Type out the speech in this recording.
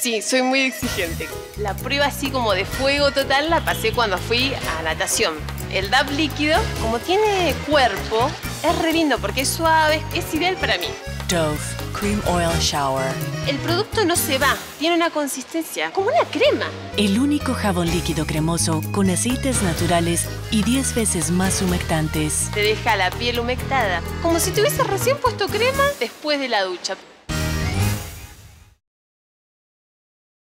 Sí, soy muy exigente. La prueba así como de fuego total la pasé cuando fui a natación. El DAP líquido, como tiene cuerpo, es re lindo porque es suave, es ideal para mí. Dove Cream Oil Shower. El producto no se va, tiene una consistencia como una crema. El único jabón líquido cremoso con aceites naturales y 10 veces más humectantes. Te deja la piel humectada, como si tuvieses recién puesto crema después de la ducha.